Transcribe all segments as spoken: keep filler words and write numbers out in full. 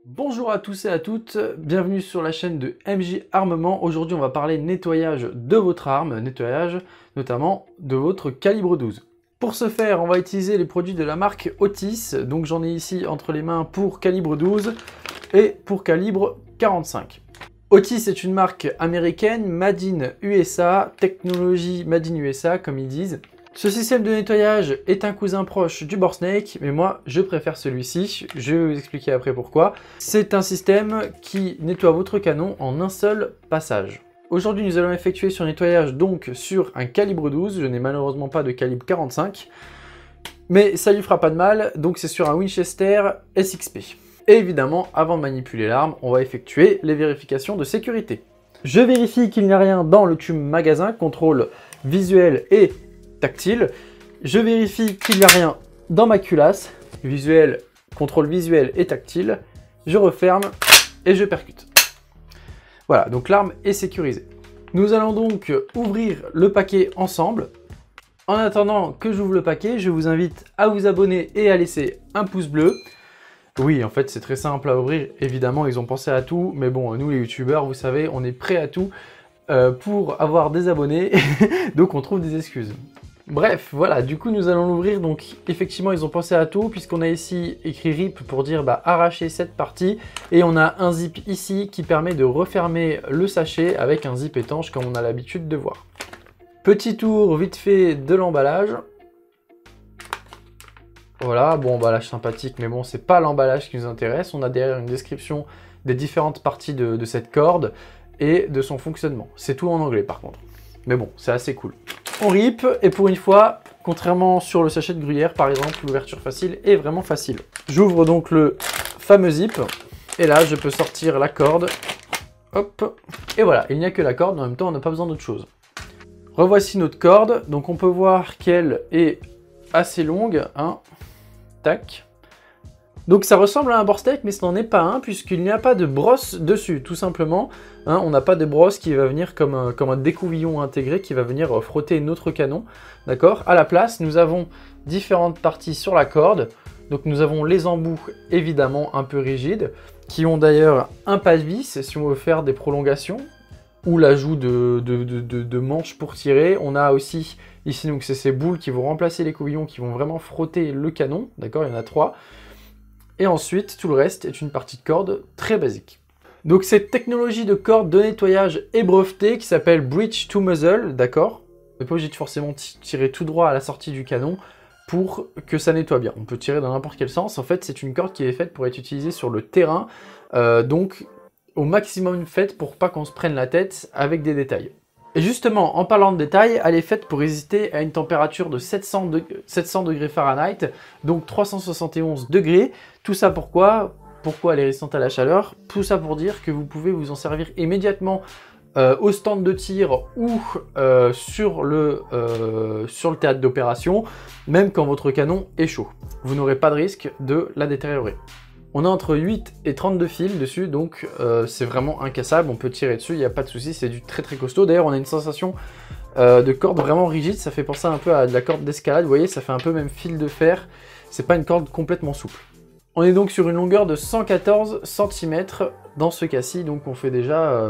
Bonjour à tous et à toutes, bienvenue sur la chaîne de M J Armement. Aujourd'hui on va parler nettoyage de votre arme, nettoyage notamment de votre calibre douze. Pour ce faire, on va utiliser les produits de la marque Otis, donc j'en ai ici entre les mains pour calibre douze et pour calibre quarante-cinq. Otis est une marque américaine, made in U S A, technologie made in U S A comme ils disent. Ce système de nettoyage est un cousin proche du bore snake, mais moi je préfère celui-ci, je vais vous expliquer après pourquoi. C'est un système qui nettoie votre canon en un seul passage. Aujourd'hui nous allons effectuer ce nettoyage donc sur un calibre douze, je n'ai malheureusement pas de calibre quarante-cinq, mais ça lui fera pas de mal, donc c'est sur un Winchester S X P. Et évidemment, avant de manipuler l'arme, on va effectuer les vérifications de sécurité. Je vérifie qu'il n'y a rien dans le tube magasin, contrôle visuel et tactile. Je vérifie qu'il n'y a rien dans ma culasse, visuel, contrôle visuel et tactile. Je referme et je percute. Voilà, donc l'arme est sécurisée. Nous allons donc ouvrir le paquet ensemble. En attendant que j'ouvre le paquet, je vous invite à vous abonner et à laisser un pouce bleu. Oui, en fait, c'est très simple à ouvrir. Évidemment, ils ont pensé à tout. Mais bon, nous, les youtubeurs, vous savez, on est prêts à tout euh, pour avoir des abonnés. Donc, on trouve des excuses. Bref, voilà, du coup nous allons l'ouvrir, donc effectivement ils ont pensé à tout puisqu'on a ici écrit R I P pour dire bah, arracher cette partie et on a un zip ici qui permet de refermer le sachet avec un zip étanche comme on a l'habitude de voir. Petit tour vite fait de l'emballage. Voilà, bon emballage sympathique mais bon c'est pas l'emballage qui nous intéresse, on a derrière une description des différentes parties de, de cette corde et de son fonctionnement. C'est tout en anglais par contre, mais bon c'est assez cool. On rip et pour une fois, contrairement sur le sachet de gruyère par exemple, l'ouverture facile est vraiment facile. J'ouvre donc le fameux zip et là je peux sortir la corde. Hop, et voilà, il n'y a que la corde, en même temps on n'a pas besoin d'autre chose. Revoici notre corde, donc on peut voir qu'elle est assez longue, hein. Tac. Donc ça ressemble à un bore snake mais ce n'en est pas un puisqu'il n'y a pas de brosse dessus tout simplement. Hein, on n'a pas de brosse qui va venir comme un, comme un découvillon intégré qui va venir frotter notre canon. D'accord. À la place nous avons différentes parties sur la corde. Donc nous avons les embouts évidemment un peu rigides qui ont d'ailleurs un pas-de-vis si on veut faire des prolongations ou l'ajout de, de, de, de, de manches pour tirer. On a aussi ici donc c'est ces boules qui vont remplacer les couvillons qui vont vraiment frotter le canon. D'accord, il y en a trois. Et ensuite, tout le reste est une partie de corde très basique. Donc cette technologie de corde de nettoyage est brevetée qui s'appelle Bridge to Muzzle, d'accord. On n'est pas obligé de forcément tirer tout droit à la sortie du canon pour que ça nettoie bien. On peut tirer dans n'importe quel sens. En fait, c'est une corde qui est faite pour être utilisée sur le terrain, euh, donc au maximum faite pour pas qu'on se prenne la tête avec des détails. Et justement, en parlant de détails, elle est faite pour résister à une température de sept cents degrés Fahrenheit, donc trois cent soixante et onze degrés. Tout ça pourquoi Pourquoi elle est résistante à la chaleur? Tout ça pour dire que vous pouvez vous en servir immédiatement euh, au stand de tir ou euh, sur, le, euh, sur le théâtre d'opération, même quand votre canon est chaud. Vous n'aurez pas de risque de la détériorer. On a entre huit et trente-deux fils dessus, donc euh, c'est vraiment incassable, on peut tirer dessus, il n'y a pas de souci, c'est du très très costaud. D'ailleurs, on a une sensation euh, de corde vraiment rigide, ça fait penser un peu à de la corde d'escalade, vous voyez, ça fait un peu même fil de fer, c'est pas une corde complètement souple. On est donc sur une longueur de cent quatorze centimètres dans ce cas-ci, donc on fait déjà euh,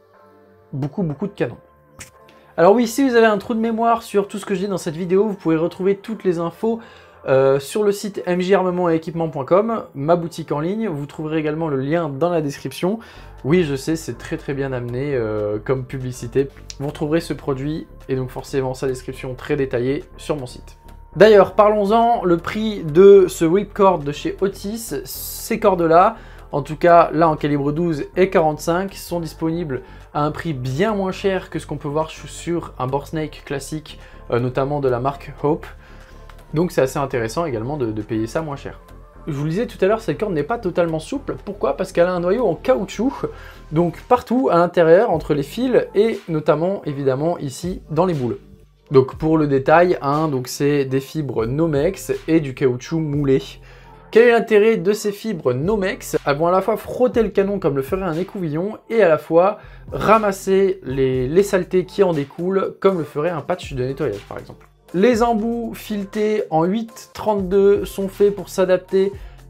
beaucoup beaucoup de canons. Alors oui, si vous avez un trou de mémoire sur tout ce que je dis dans cette vidéo, vous pouvez retrouver toutes les infos Euh, sur le site m j armement et équipement point com, ma boutique en ligne. Vous trouverez également le lien dans la description. Oui, je sais, c'est très très bien amené euh, comme publicité. Vous retrouverez ce produit et donc forcément sa description très détaillée sur mon site. D'ailleurs, parlons-en, le prix de ce whipcord de chez Otis, ces cordes-là, en tout cas là en calibre douze et quarante-cinq, sont disponibles à un prix bien moins cher que ce qu'on peut voir sur un bore snake classique, euh, notamment de la marque Hope. Donc c'est assez intéressant également de, de payer ça moins cher. Je vous le disais tout à l'heure, cette corde n'est pas totalement souple. Pourquoi? Parce qu'elle a un noyau en caoutchouc, donc partout à l'intérieur, entre les fils et notamment évidemment ici dans les boules. Donc pour le détail, hein, donc c'est des fibres Nomex et du caoutchouc moulé. Quel est l'intérêt de ces fibres Nomex? Elles vont à la fois frotter le canon comme le ferait un écouvillon et à la fois ramasser les, les saletés qui en découlent comme le ferait un patch de nettoyage par exemple. Les embouts filetés en huit trente-deux sont faits pour s'adapter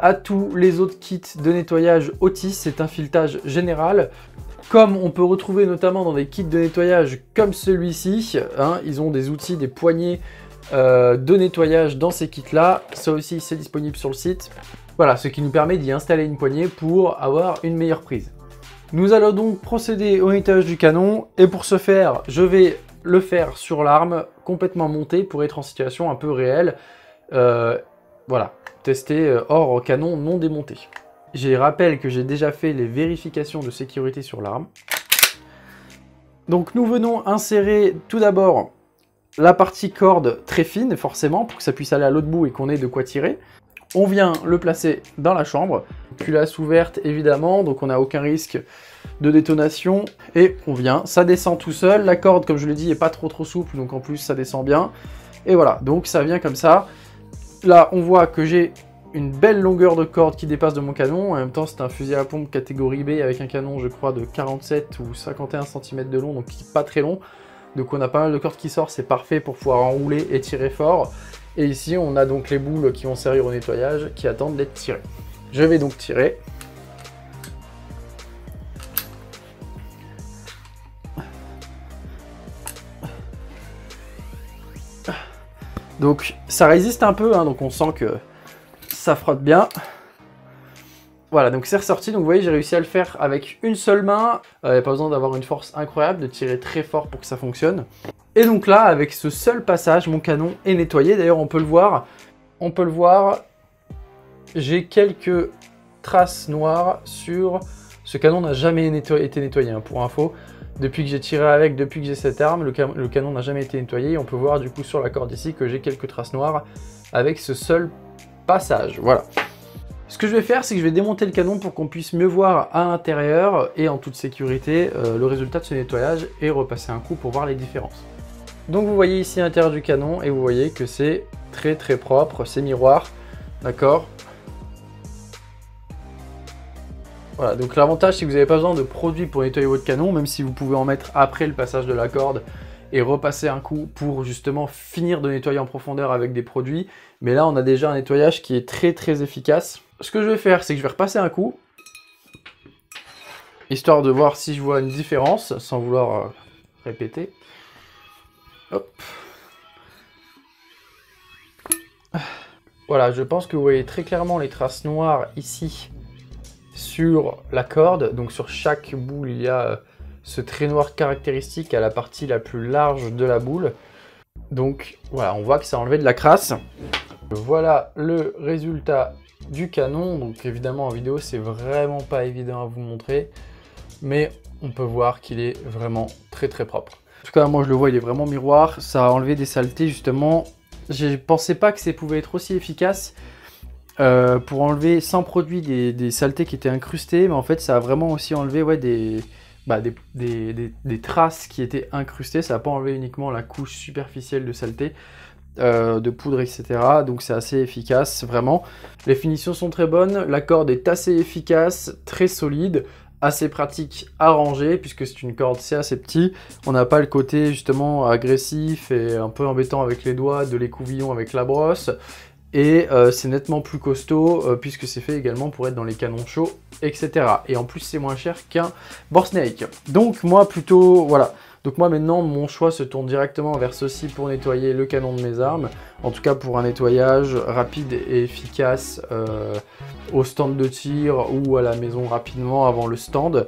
à tous les autres kits de nettoyage Otis. C'est un filetage général. Comme on peut retrouver notamment dans des kits de nettoyage comme celui-ci, hein, ils ont des outils, des poignées euh, de nettoyage dans ces kits-là. Ça aussi, c'est disponible sur le site. Voilà, ce qui nous permet d'y installer une poignée pour avoir une meilleure prise. Nous allons donc procéder au nettoyage du canon. Et pour ce faire, je vais le faire sur l'arme, complètement montée pour être en situation un peu réelle. Euh, voilà, tester hors canon non démonté. Je rappelle que j'ai déjà fait les vérifications de sécurité sur l'arme. Donc nous venons insérer tout d'abord la partie corde très fine, forcément, pour que ça puisse aller à l'autre bout et qu'on ait de quoi tirer. On vient le placer dans la chambre, culasse ouverte évidemment, donc on n'a aucun risque de détonation. Et on vient, ça descend tout seul. La corde, comme je l'ai dit, n'est pas trop trop souple, donc en plus ça descend bien. Et voilà, donc ça vient comme ça. Là, on voit que j'ai une belle longueur de corde qui dépasse de mon canon. En même temps, c'est un fusil à pompe catégorie B avec un canon, je crois, de quarante-sept ou cinquante et un centimètres de long, donc qui n'est pas très long. Donc on a pas mal de corde qui sort, c'est parfait pour pouvoir enrouler et tirer fort. Et ici, on a donc les boules qui vont servir au nettoyage, qui attendent d'être tirées. Je vais donc tirer. Donc ça résiste un peu, hein, donc on sent que ça frotte bien. Voilà, donc c'est ressorti. Donc vous voyez, j'ai réussi à le faire avec une seule main. Il n'y a pas besoin d'avoir une force incroyable, de tirer très fort pour que ça fonctionne. Et donc là, avec ce seul passage, mon canon est nettoyé. D'ailleurs, on peut le voir. On peut le voir. J'ai quelques traces noires sur... Ce canon n'a jamais netto... été nettoyé, hein, pour info. Depuis que j'ai tiré avec, depuis que j'ai cette arme, le, ca... le canon n'a jamais été nettoyé. On peut voir du coup sur la corde ici que j'ai quelques traces noires avec ce seul passage. Voilà. Ce que je vais faire, c'est que je vais démonter le canon pour qu'on puisse mieux voir à l'intérieur et en toute sécurité euh, le résultat de ce nettoyage et repasser un coup pour voir les différences. Donc vous voyez ici l'intérieur du canon et vous voyez que c'est très très propre, c'est miroir, d'accord. Voilà, donc l'avantage c'est que vous n'avez pas besoin de produits pour nettoyer votre canon, même si vous pouvez en mettre après le passage de la corde et repasser un coup pour justement finir de nettoyer en profondeur avec des produits. Mais là on a déjà un nettoyage qui est très très efficace. Ce que je vais faire, c'est que je vais repasser un coup, histoire de voir si je vois une différence, sans vouloir euh, répéter. Hop. Voilà, je pense que vous voyez très clairement les traces noires ici sur la corde. Donc sur chaque boule, il y a euh, ce trait noir caractéristique à la partie la plus large de la boule. Donc voilà, on voit que ça a enlevé de la crasse. Voilà le résultat du canon. Donc évidemment en vidéo c'est vraiment pas évident à vous montrer, mais on peut voir qu'il est vraiment très très propre. En tout cas moi je le vois, il est vraiment miroir, ça a enlevé des saletés justement. Je pensais pas que ça pouvait être aussi efficace euh, pour enlever sans produit des, des saletés qui étaient incrustées, mais en fait ça a vraiment aussi enlevé ouais, des, bah, des, des, des, des traces qui étaient incrustées. Ça n'a pas enlevé uniquement la couche superficielle de saleté. Euh, de poudre, et cetera. Donc c'est assez efficace, vraiment. Les finitions sont très bonnes, la corde est assez efficace, très solide, assez pratique à ranger, puisque c'est une corde, c'est assez petit. On n'a pas le côté justement agressif et un peu embêtant avec les doigts de l'écouvillon avec la brosse. Et euh, c'est nettement plus costaud, euh, puisque c'est fait également pour être dans les canons chauds, et cetera. Et en plus c'est moins cher qu'un Borsnake. Donc moi plutôt, voilà. Donc moi maintenant mon choix se tourne directement vers ceci pour nettoyer le canon de mes armes. En tout cas pour un nettoyage rapide et efficace euh, au stand de tir ou à la maison rapidement avant le stand.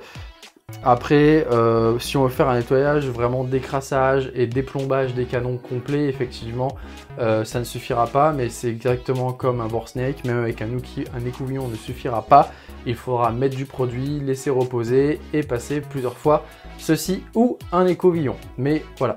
Après, euh, si on veut faire un nettoyage vraiment d'écrassage et déplombage des canons complets, effectivement, euh, ça ne suffira pas, mais c'est exactement comme un Borsnake, même avec un, un écouvillon ne suffira pas. Il faudra mettre du produit, laisser reposer et passer plusieurs fois ceci ou un écouvillon. Mais voilà,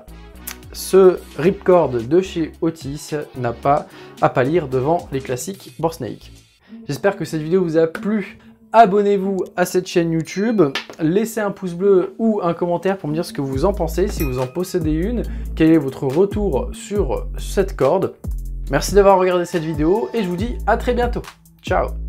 ce ripcord de chez Otis n'a pas à pâlir devant les classiques Borsnake. J'espère que cette vidéo vous a plu. Abonnez-vous à cette chaîne YouTube, laissez un pouce bleu ou un commentaire pour me dire ce que vous en pensez, si vous en possédez une, quel est votre retour sur cette corde. Merci d'avoir regardé cette vidéo et je vous dis à très bientôt. Ciao!